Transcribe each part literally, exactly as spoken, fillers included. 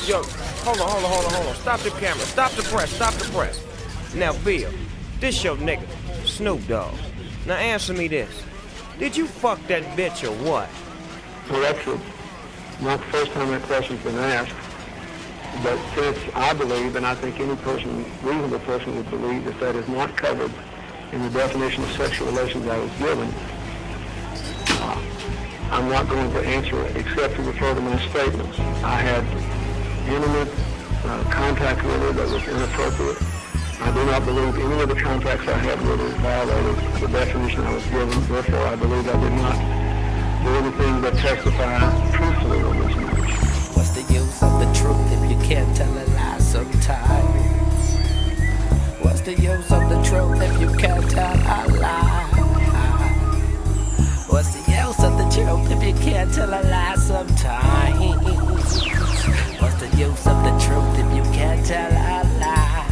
Yo, hold on, hold on, hold on, hold on. Stop the camera. Stop the press. Stop the press. Now, Bill, this your nigga, Snoop Dogg. Now answer me this. Did you fuck that bitch or what? Well, that's a, not the first time that question's been asked. But since I believe, and I think any person, reasonable person would believe, that that is not covered in the definition of sexual relations I was given, uh, I'm not going to answer it except to refer to my statements. I had intimate uh, contact with her that was inappropriate. I do not believe any of the contacts I had with her violated the definition I was given. Therefore, I believe I did not do anything but testify truthfully on this matter. What's the use of the truth if you can't tell a lie sometimes? What's the use of the truth if you can't tell a lie? What's the use of the truth if you can't tell a lie sometimes? What's the use of the truth if you can't tell a lie?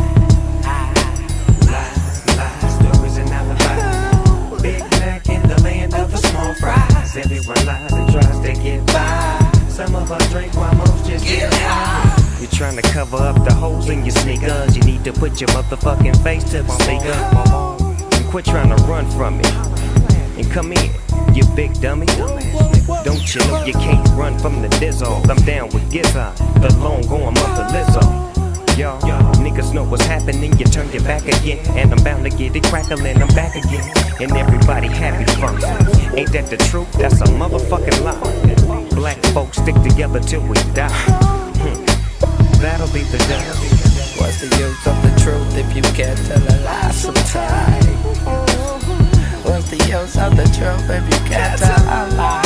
Lies, lies, stories and alibis. Big Mac in the land of the small fries. Everyone lies and tries to get by. Some of us drink while most just get high. You're trying to cover up the holes in your sneakers. You need to put your motherfucking face to the speaker. And quit trying to run from it. And come in, you big dummy. Don't you know you can't run from the dizzle? I'm down with Gizzard, the long going mother Lizzo. Y'all, niggas know what's happening. You turn your back again, and I'm bound to get it crackling. I'm back again, and everybody happy from it. Ain't that the truth? That's a motherfucking lie. Black folks stick together till we die. Hmm. That'll be the day. What's the use of the truth if you can't tell a lie sometimes? What's the use of the truth if you can't tell a lie?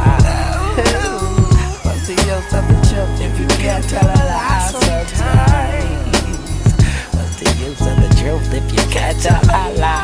What's the use of the truth if you can't tell a lie sometimes? What's the use of the truth if you can't tell a lie?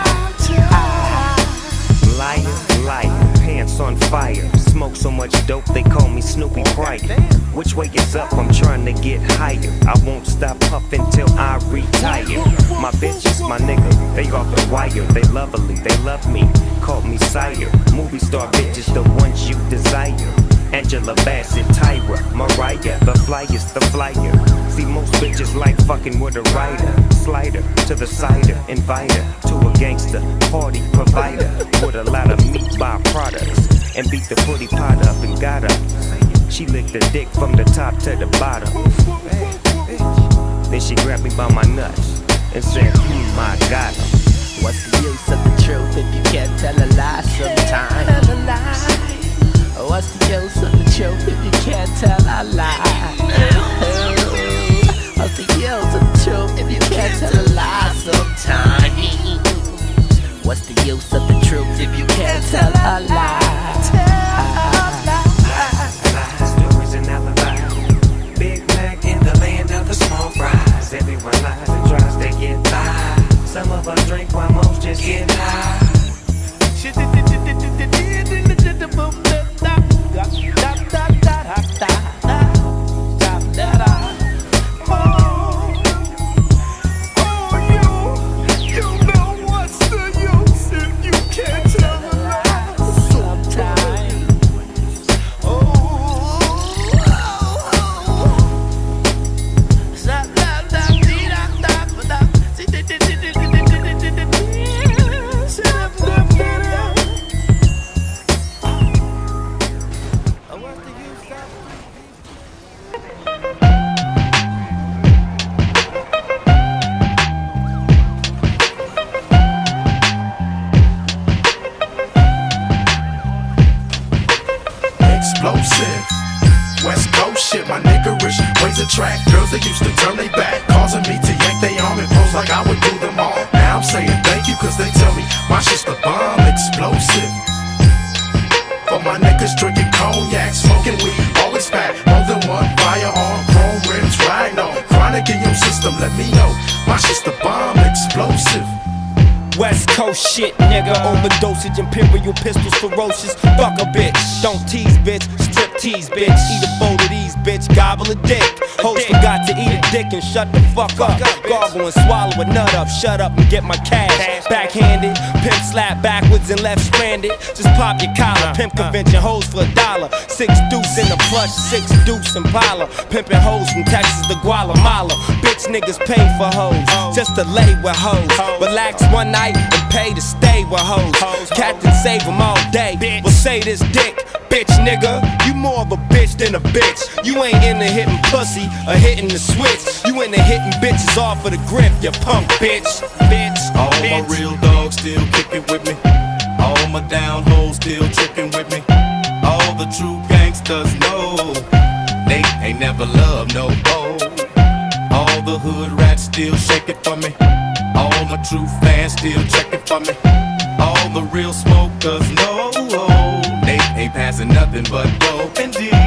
Liar, liar, pants on fire. Smoke so much dope they call me Snoopy Bright. Which way is up? I'm trying to get higher. I won't stop puffing till I retire. My bitches, my nigga, they off the wire. They lovely, they love me, call me sire. Movie star bitches, the ones you desire. Angela Bassett, Tyra, Mariah, the flyers, the flyer. See, most bitches like fucking with a writer. Slider to the cider, invite her to a gangster party provider with a lot of meat byproducts. And beat the footy pot up and got her. She licked the dick from the top to the bottom. Then she grabbed me by my nuts and said, hmm, I got him. What's the use of the truth if you can't tell a lie sometimes? What's the use of the truth if you can't tell a lie? What's the use of the truth if you can't tell a lie sometimes? What's the use of the truth if you can't tell a lie? Lies, lies, stories and alibis. Big Mac in the land of the small fries. Everyone lies and tries to get by. Some of us drink while most just get high. West Coast shit, my niggerish ways attract girls that used to turn they back, causing me to yank they arm and pose like I would do them all. Now I'm saying thank you cause they tell me my shit's the bomb explosive. For my niggas drinking cognac, smoking weed, always fat, more than one firearm, chrome rims, riding on chronic in your system, let me know my shit's the bomb explosive. West Coast shit, nigga, overdosage, imperial pistols, ferocious. Fuck a bitch, don't tease, bitch, strip tease, bitch. Eat a bowl of these bitch gobble a dick. Hoes forgot to eat a dick and shut the fuck up. Gargle and swallow a nut up, shut up and get my cash. Backhanded, pimp slap backwards and left stranded. Just pop your collar, pimp convention hoes for a dollar. Six deuce in the plush, six deuce Impala. Pimpin' hoes from Texas to Guatemala. Bitch niggas pay for hoes, just to lay with hoes. Relax one night and pay to stay with hoes. Captain save them all day, well say this dick. Bitch nigga, you more of a bitch than a bitch. You ain't into hitting pussy or hitting the switch. You into hitting bitches off of the grip, you punk bitch. Bitch, all bitch. my real dogs still kicking with me. All my down hoes still tricking with me. All the true gangsters know they ain't never loved no hoe. All the hood rats still shaking for me. All my true fans still checking for me. All the real smokers know they ain't passing nothing but dope and D.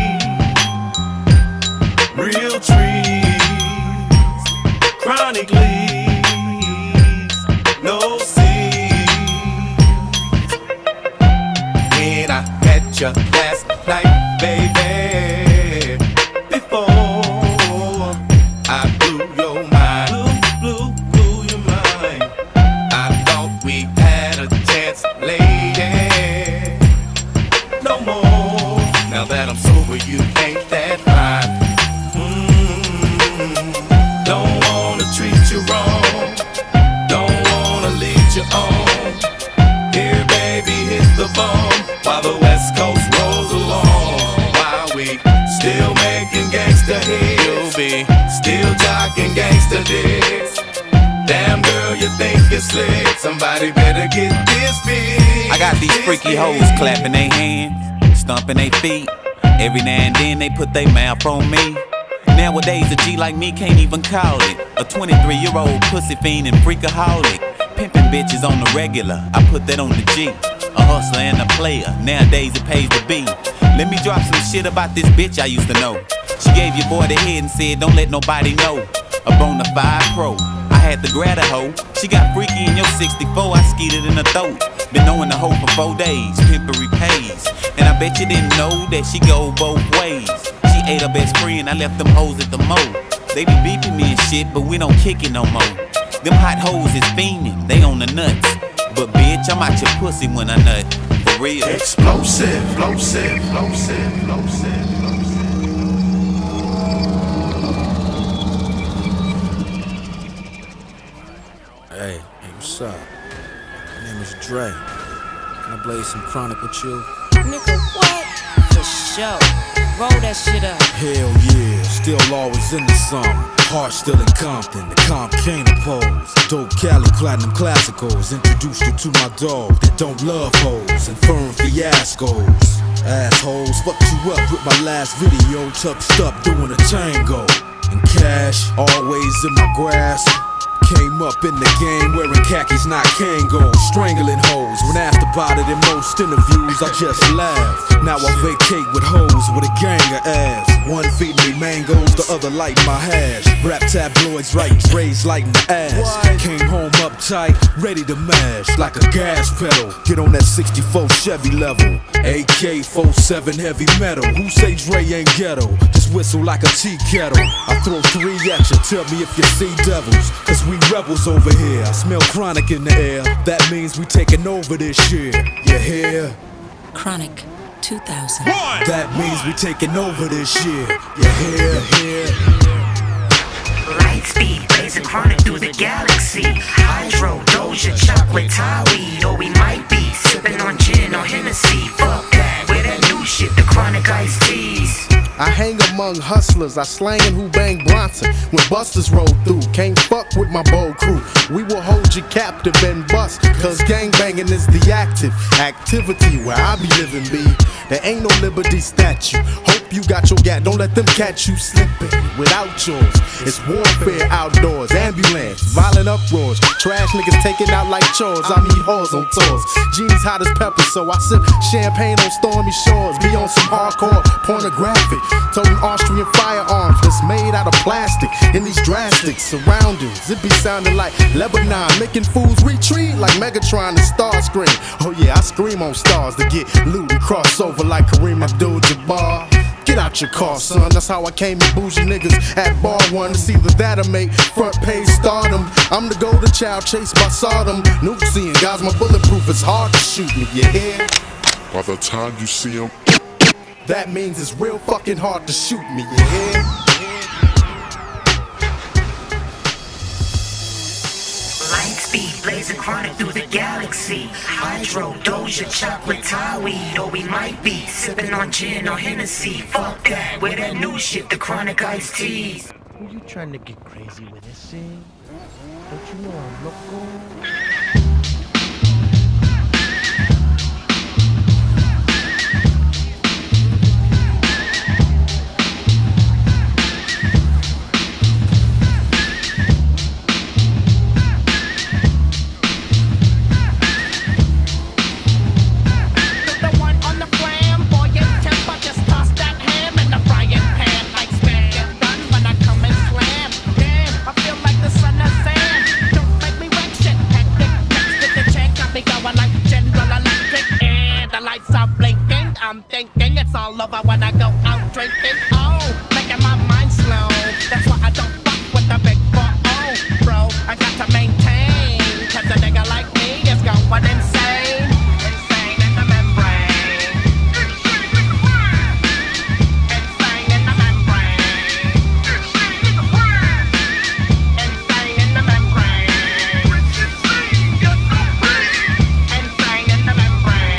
Real trees, chronic leaves, no seeds. When I met you last night, baby, before I blew your mind, blew, blew, blew your mind. I thought we had a chance, lady. No more. Now that I'm sober, you ain't that fine. Mm-hmm. Don't wanna treat you wrong. Don't wanna lead you on. Here, baby, hit the bomb while the West Coast rolls along. While we still making gangsta hits, you'll be still jocking gangsta dicks. Damn girl, you think you're slick? Somebody better get this big. I got these freaky hoes clapping their hands, stomping their feet. Every now and then they put their mouth on me. Nowadays a G like me can't even call it a twenty-three year old pussy fiend and freakaholic. Pimping bitches on the regular, I put that on the G. A hustler and a player, nowadays it pays to be. Let me drop some shit about this bitch I used to know. She gave your boy the head and said don't let nobody know. A bona fide pro, I had to grab a hoe. She got freaky in your sixty-four, I skeeted in her throat. Been knowing the hoe for four days, pimpery pays. And I bet you didn't know that she go both ways. She ate her best friend, I left them hoes at the mo. They be beeping me and shit, but we don't kick it no more. Them hot hoes is fiending, they on the nuts. But bitch, I'm out your pussy when I nut, for real. Explosive, explosive, explosive, explosive, explosive. Hey, hey, what's up? My name is Dre. Can I blaze some chronic with you? Nigga, what? For sure. Roll that shit up. Hell yeah, still always into something. Heart still in Compton, the comp can't oppose. Dope Cali, platinum classicals. Introduced you to my dog that don't love hoes and firm fiascos. Assholes, fucked you up with my last video. Tucked up doing a tango. And cash, always in my grasp. Came up in the game wearing khakis, not Kangol. Strangling hoes, when asked about it in most interviews, I just laugh. Now I vacate with hoes with a gang of ass. One feeding me mangoes, the other light my hash. Rap tabloids write Dre's lighting the ass. Came home uptight, ready to mash like a gas pedal. Get on that sixty-four Chevy level. A K forty-seven heavy metal. Who say Dre ain't ghetto? Just whistle like a tea kettle. I throw three at you, tell me if you see devils. Cause we rebels over here. I smell chronic in the air. That means we taking over this shit. You hear? Chronic two thousand. That means we taking over this shit. You hear? You hear? Light speed, blazing chronic through the galaxy. Hydro, Doja, chocolate, Thai weed. Or we might be sipping on gin or Hennessy. Fuck that, with that new shit, the chronic iced teas. I hang among hustlers, I slangin' who bang Bronson. When busters roll through, can't fuck with my bold crew. We will hold you captive and bust, cause gangbanging is the active activity where I be living, B. There ain't no liberty statue. Hope you got your gat, don't let them catch you slipping without yours. It's warfare outdoors, ambulance, violent uproars. Trash niggas taking out like chores, I meet whores on tours. Genie's hot as pepper, so I sip champagne on stormy shores. Be on some hardcore pornographic. Toting Austrian firearms that's made out of plastic. In these drastic surroundings, it be sounding like Lebanon, making fools retreat like Megatron and Starscream. Oh yeah, I scream on stars to get loot and cross over like Kareem Abdul-Jabbar. Get out your car, son. That's how I came to bougie niggas at bar one. It's either that or make front page stardom. I'm the golden child chased by Sodom. Nuke seeing guys, my bulletproof is hard to shoot me, you hear? By the time you see him, that means it's real fucking hard to shoot me, you hear? Light speed, blazing chronic through the galaxy. Hydro, Doja, chocolate, Thai weed. Or we might be sipping on gin or Hennessy. Fuck that, with that new shit, the chronic iced teas. Who you trying to get crazy with this shit? Don't you know I'm local? I'm thinking it's all over when I go out drinking. Oh, making my mind slow. That's why I don't fuck with the big four oh, bro. I got to maintain, cause a nigga like me is going insane. Insane in the membrane. Insane in the membrane. Insane in the membrane. Insane in the membrane.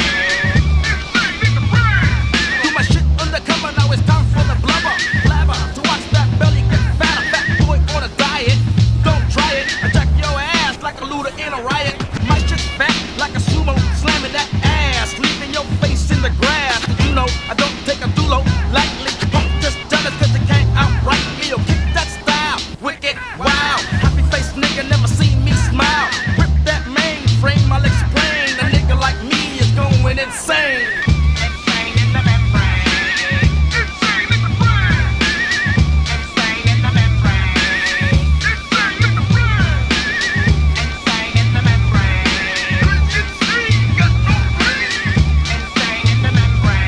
I don't take a dulo lightly. Punk just jealous cause they can't outright me or kick that style. Wicked, wow. Happy face nigga never seen me smile. Rip that mainframe, I'll explain. A nigga like me is going insane. Insane in the membrane. Insane in the brain. Insane in the membrane. Insane in the brain. Insane in the membrane. Insane got no brain. Insane in the membrane.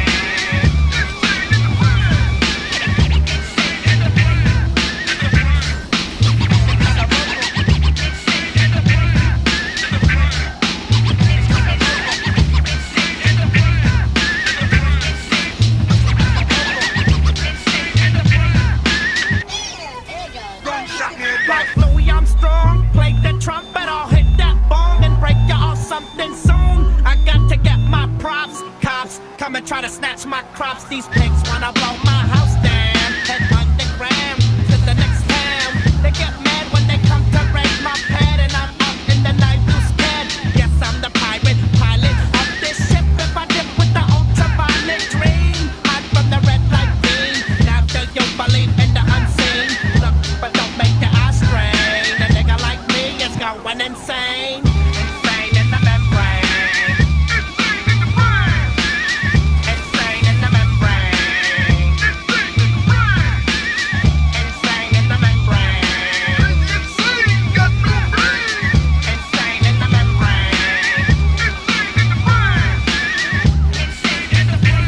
Like Louis Armstrong, play the trumpet, I'll hit that bong and break you off something soon. I got to get my props, cops come and try to snatch my crops. These pigs wanna blow my house down, head underground to the next town. They get mad when they come to raid my pad and I'm up in the night too scared. Yes, I'm the pirate pilot of this ship. If I dip with the ultraviolet dream, hide from the red light beam. Now do you believe in the unseen? Look, but don't make your eyes strain. A nigga like me is going insane. Insane in the membrane. Insane in the brain. Insane in the membrane. Insane in the brain. Insane in the membrane. Insane got no brain. Insane in the membrane. Insane in the brain. Insane in the brain.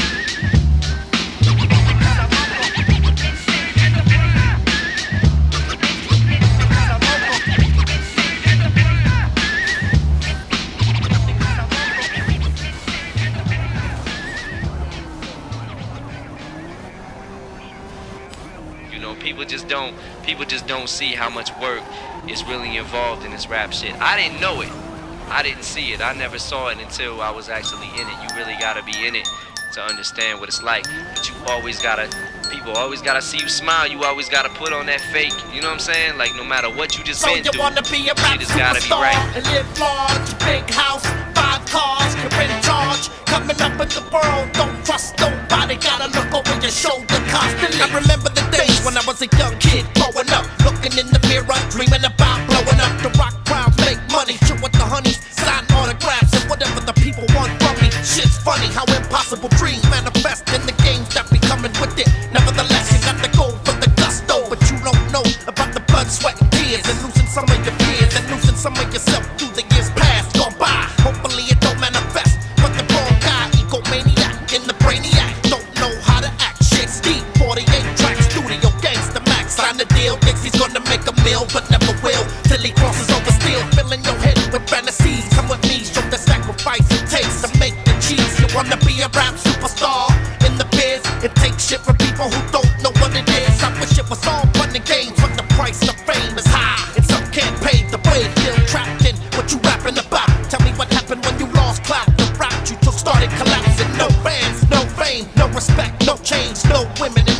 You know, people just don't people just don't see how much work is really involved in this rap shit. I didn't know it. I didn't see it. I never saw it until I was actually in it. You really gotta be in it to understand what it's like. But you always gotta, people always gotta see you smile. You always gotta put on that fake. You know what I'm saying? Like no matter what you just So been you through, wanna be a rap you just gotta be superstar right. and live large, big house, five cars, you're in charge. Coming up in the world, don't trust nobody. Gotta look over your shoulder constantly. I remember the days when I was a young kid growing up, looking in the mirror, dreaming about blowing up. The rock crowds make money, chill with the honeys, sign autographs and whatever the people want from me. Shit's funny how impossible dreams manifest in the games that be coming with it. Nevertheless, you got the goal for the gusto, but you don't know about the blood, sweat, and tears, and losing some of your peers, and losing some of yourself through the years past gone by. Hopefully it don't manifest, but the wrong guy, egomaniac in the brainiac, don't know how to act shit.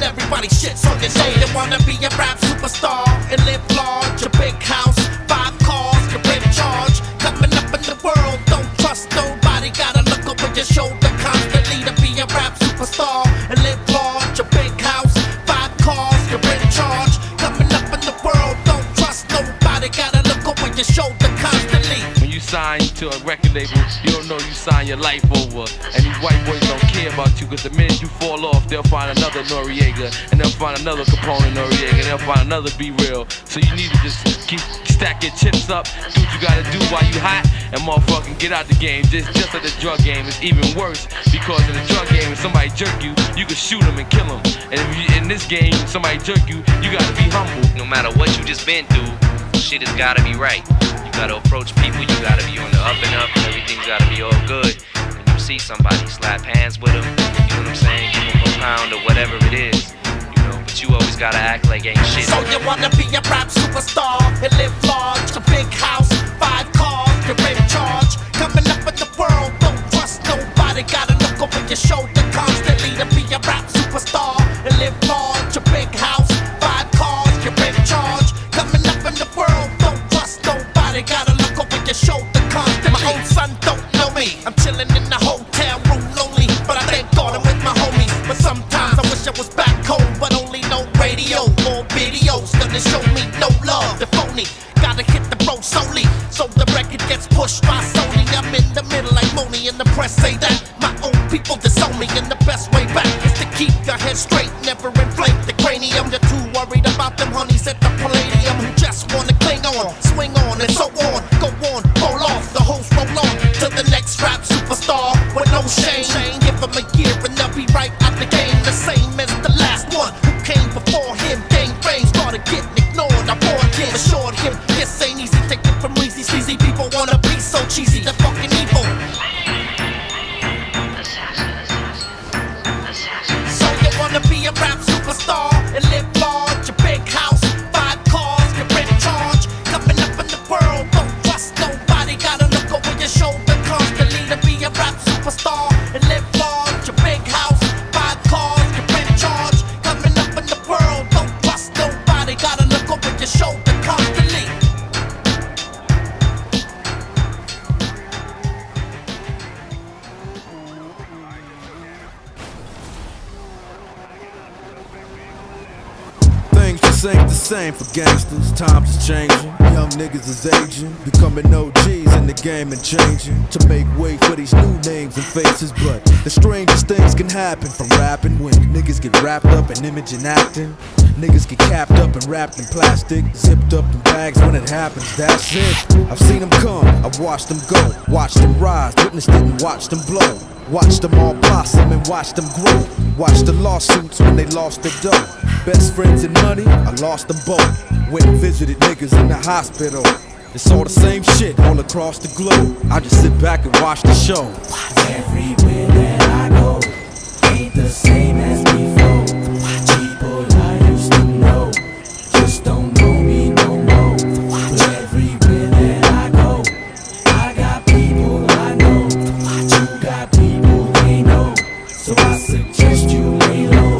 everybody shits on your name. They wanna be a rap superstar and live large, a big house, five cars, you're in charge. Coming up in the world, don't trust nobody. Gotta look over your shoulder constantly to be a rap superstar and live large, a big house, five cars, you're in charge. Coming up in the world, don't trust nobody. Gotta look over your shoulder constantly. When you sign to a record label, you don't know you sign your life over. And these white boys don't care about you, cause the minute you fall off, they'll find another Noriega, and they'll find another Capone Noriega, and they'll find another Be Real. So you need to just keep stack your chips up, do what you gotta do while you hot, and motherfucking get out the game. Just just like the drug game, it's even worse, because in the drug game, if somebody jerk you, you can shoot them and kill them. And if you, in this game, if somebody jerk you, you gotta be humble. No matter what you just been through, shit has gotta be right. You gotta approach people, you gotta be on the up and up, everything's gotta be all good. When you see somebody, slap hands with them, you know what I'm saying, give them a pound or whatever it is, you know, but you always gotta act like ain't shit. So you wanna be a rap superstar and live large, a big house, five cars, you're in charge. Coming up in the world, don't trust nobody. Gotta look over your shoulder constantly to be a rap superstar and live large, a big house, five cars, you're in charge. Coming up in the world, don't trust nobody. Gotta look over your shoulder constantly. My own son don't know me. I'm chilling in the hotel room lonely, but I thank God I'm with my homies. But sometimes I wish I was back home, but only no radio or videos gonna show me no love. The phony gotta hit the road solely, so the record gets pushed by Sony. I'm in the middle like Moni, and the press say that my own people disown me, and the best way back is to keep your head straight, never inflate the cranium. You're too worried about them honeys at the Palladium who just wanna cling on, swing on, and so on. Go on, roll off, the hoes roll on to the next rap superstar with no shame. Give them a year and they'll be right out the game, the same as the last one who came before him. Gang fame started getting ignored. I warned him, assured him this ain't easy. Take it from Reezy, sleazy people wanna be so cheesy, they're fucking evil. So you wanna be a rap superstar and live large, a big house, five cars, you're in charge. Coming up in the world, don't trust nobody. Gotta look over your shoulder constantly to be a rap superstar and live large, a big house, five cars, you're in charge. Coming up in the world, don't trust nobody. Gotta look over your shoulder constantly. Things just ain't the same for gangsters. Times is changing, young niggas is aging, becoming O Gs in the game and changing to make way for these new names and faces. But the strangest things can happen from rapping when niggas get wrapped up in image and acting. Niggas get capped up and wrapped in plastic, zipped up in bags when it happens, that's it. I've seen them come, I've watched them go, watched them rise, witnessed it and watched them blow. Watched them all blossom and watched them grow. Watched the lawsuits when they lost their dough. Best friends and money, I lost them both. Went and visited niggas in the hospital. It's all the same shit all across the globe. I just sit back and watch the show. Everywhere that I go ain't the same as before. People I used to know just don't know me no more. But everywhere that I go, I got people I know. You got people they know, so I suggest you lay low.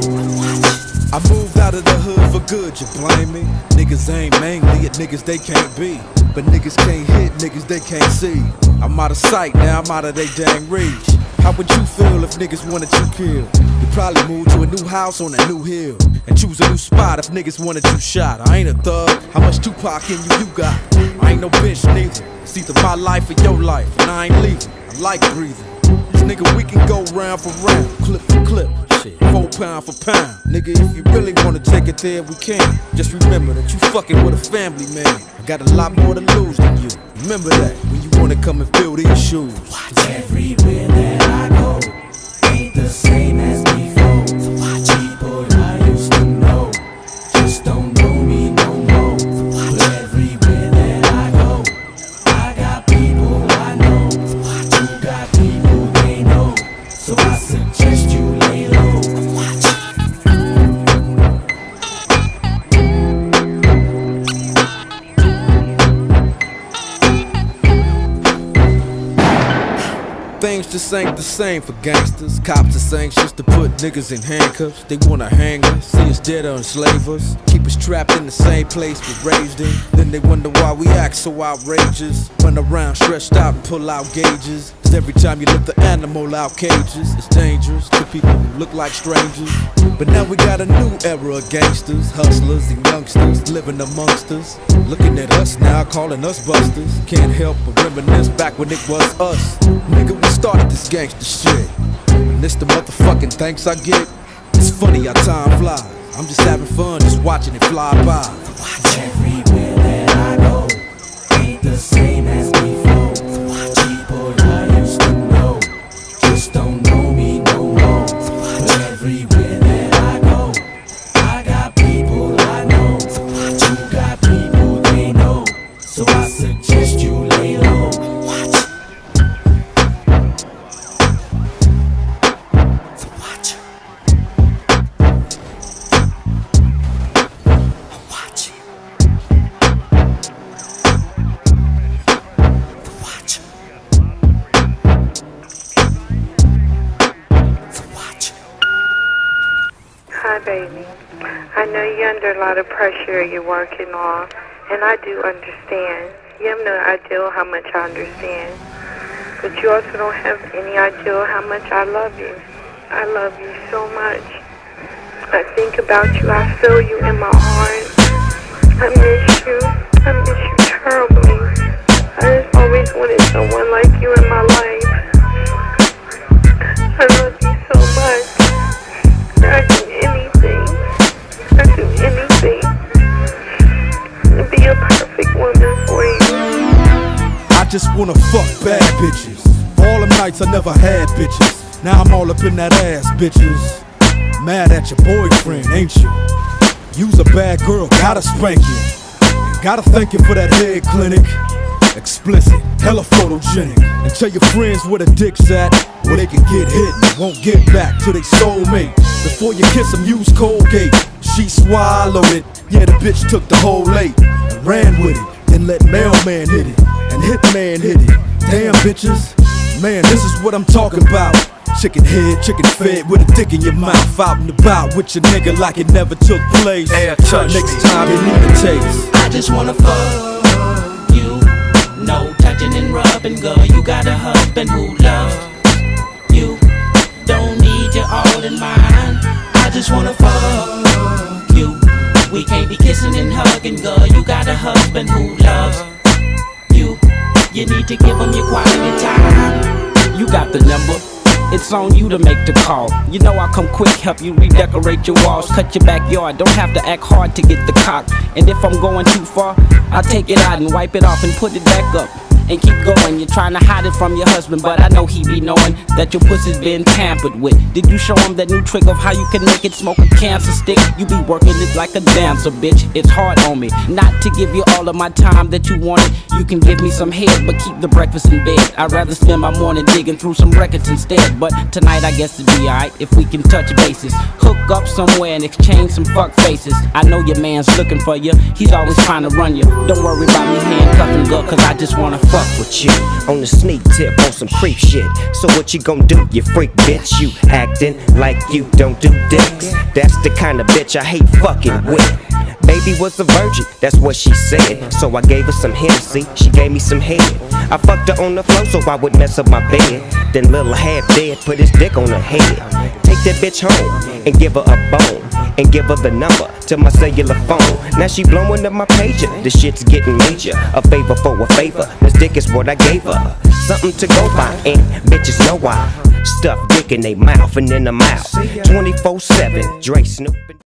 I moved out of the hood for good, you blame me? Niggas aim mainly at niggas they can't be, but niggas can't hit niggas they can't see. I'm out of sight, now I'm out of they dang reach. How would you feel if niggas wanted you killed? You'd probably move to a new house on a new hill and choose a new spot if niggas wanted you shot. I ain't a thug, how much Tupac in you you got? I ain't no bitch neither, it's either my life or your life, and I ain't leaving, I like breathing. This nigga, we can go round for round, clip for clip, shit, four pound for pound. Nigga, if you really wanna take it there, we can. Just remember that you fucking with a family man. I got a lot more to lose than you. Remember that when you wanna come and fill these shoes. Everywhere that I go ain't the same as before. People I used to know just don't know me no more. But everywhere that I go, I got people I know. You got people they know, so I suggest you lay low. Things Justice ain't the same for gangsters. Cops are saying shit to put niggas in handcuffs. They wanna hang us, see us dead or enslave us, keep us trapped in the same place we raised in. Then they wonder why we act so outrageous. Run around stretched out and pull out gauges. Cause every time you lift the animal out cages, it's dangerous to people who look like strangers. But now we got a new era of gangsters, hustlers and youngsters living amongst us. Looking at us now, calling us busters. Can't help but reminisce back when it was us. Nigga, we started this gangster shit, and this the motherfucking thanks I get. It's funny how time flies. I'm just having fun, just watching it fly by. Watch everywhere that I go, ain't the same as before. People I used to know just don't know me no more. But everywhere that I go, I got people I know. You got people they know, so I suggest you lay low. Watch. Hi, baby. I know you're under a lot of pressure you're working on, and I do understand. You have no idea how much I understand. But you also don't have any idea how much I love you. I love you so much. I think about you. I feel you in my heart. I miss you. I miss you terribly. I just always wanted someone like you in my life. I love you so much. I'd do anything. I'd do anything to be a perfect woman for you. I just wanna fuck bad bitches. All them nights I never had bitches. Now I'm all up in that ass, bitches. Mad at your boyfriend, ain't you? You's a bad girl, gotta spank you. Gotta thank you for that head clinic. Explicit, hella photogenic. And tell your friends where the dick's at, where they can get hit and won't get back to they soulmate. Before you kiss them, use Colgate. She swallowed it. Yeah, the bitch took the whole eight and ran with it. Then let mailman hit it and hitman hit it. Damn bitches, man, this is what I'm talking about. Chicken head, chicken fed with a dick in your mouth. Out and about with your nigga like it never took place. Hey, touch Next me. time you need a taste. I just wanna fuck you. No touching and rubbing, girl. You got a husband who loves you. Don't need you all in mine. I just wanna fuck you. We can't be kissing and hugging, girl. You got a husband who loves you. You need to give him your quality time. You got the number. It's on you to make the call. You know I come quick, help you redecorate your walls, cut your backyard. Don't have to act hard to get the cock. And if I'm going too far, I'll take it out and wipe it off and put it back up and keep going. You're trying to hide it from your husband, but I know he be knowing that your pussy's been tampered with. Did you show him that new trick of how you can make it smoke a cancer stick? You be working it like a dancer, bitch. It's hard on me not to give you all of my time that you wanted. You can give me some head, but keep the breakfast in bed. I'd rather spend my morning digging through some records instead. But tonight I guess it'd be alright if we can touch bases, hook up somewhere and exchange some fuck faces. I know your man's looking for you. He's always trying to run you. Don't worry about me handcuffing, girl, cause I just wanna fuck with you on the sneak tip on some creep shit. So what you gon' do, you freak bitch? You acting like you don't do dicks. That's the kind of bitch I hate fucking with. Baby was a virgin, that's what she said. So I gave her some Hennessy, she gave me some head. I fucked her on the floor so I would mess up my bed. Then little half dead put his dick on her head. Take that bitch home and give her a bone, and give her the number to my cellular phone. Now she blowing up my pager, the shit's getting major. A favor for a favor, this dick is what I gave her. Something to go by, and bitches know why. Stuff dick in they mouth and in the mouth. twenty-four seven, Dre Snoop.